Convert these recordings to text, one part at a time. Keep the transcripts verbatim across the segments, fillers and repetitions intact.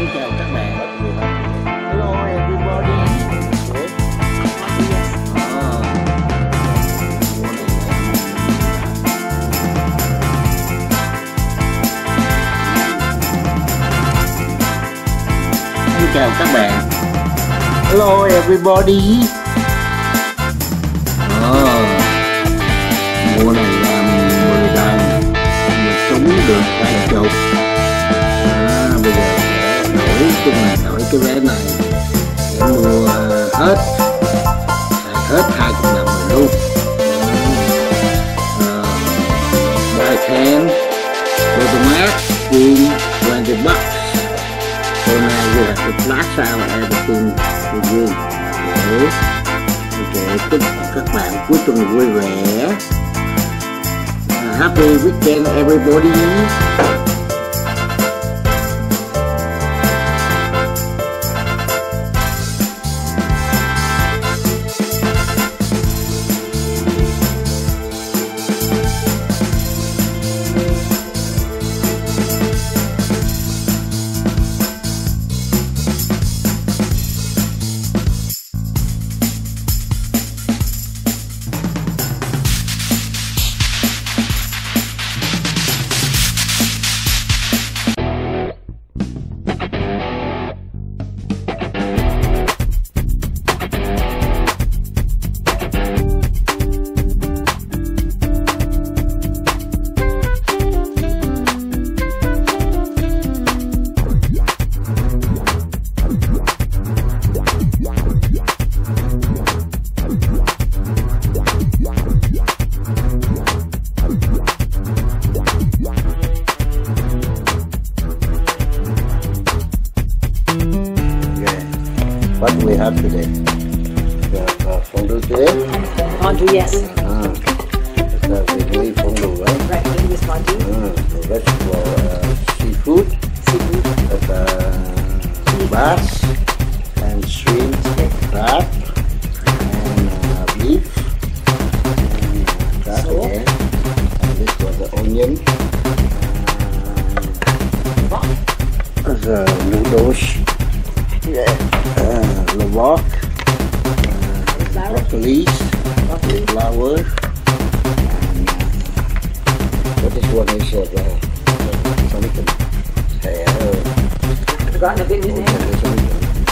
Xin chào các bạn. Hello everybody. Xin chào các bạn. Hello everybody. À, mùa này làm mười đàn, mười súng được hai chục. À, bây giờ sẽ đổi chung là đổi cái vé này để mua hết hết hai chục đồng rồi luôn. Buy ten, automat, green, twenty bucks. So now we have to flash out everything again. Đấy. Ok, chúc các bạn cuối tuần vui vẻ. Uh, happy weekend everybody. What do we have today? We have uh, fondue today. Fondue, yes. Ah, it's a Vietnamese fondue, right? Right, Vietnamese fondue. Ah, the vegetable uh, seafood. Seafood. With uh, bass and shrimp, crab, and uh, beef. And that So? again. And this was the onion. Uh, the noodles. Yeah, uh, lobok, uh, broccoli, broccoli flower, and uh, this one is uh, the something hair. I've forgotten the Vietnamese name.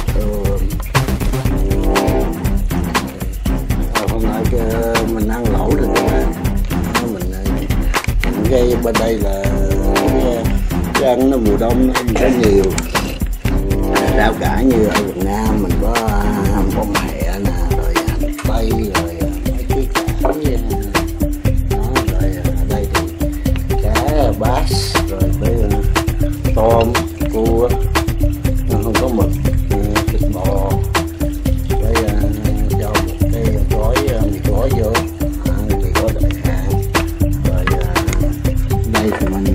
Hôm nay mình ăn lẩu được rồi, mình gây bên đây là cái ăn nó mùa đông nó không có nhiều rau cải như ở Việt Nam mình có có mẹ nè, rồi hành tây, rồi mấy cái cải đó, rồi ở đây thì cá bass, rồi với tôm, cua, không có mực, thịt bò, với cho một cái gói mì gói vô, mì gói đại hàng, rồi đây thì mình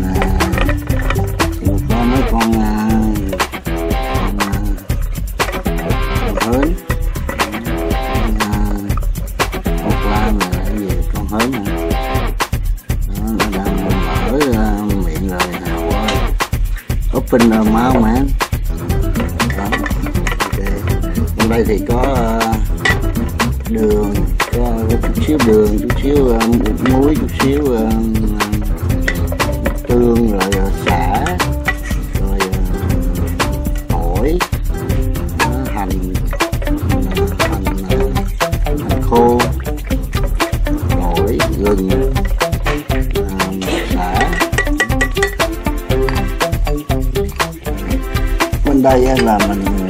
có mấy con hến, hột lan là cái gì, con hến nè, nó đang mở miệng rồi nào ơi, open the mouth man. Đó, ok. Bên đây thì có uh, đường, có chút xíu đường, chút xíu uh, muối, chút xíu uh, tương, rồi uh, sả, rồi uh, ổi, uh, hành, hành khô, ổi, gừng, xả. Bên đây là mình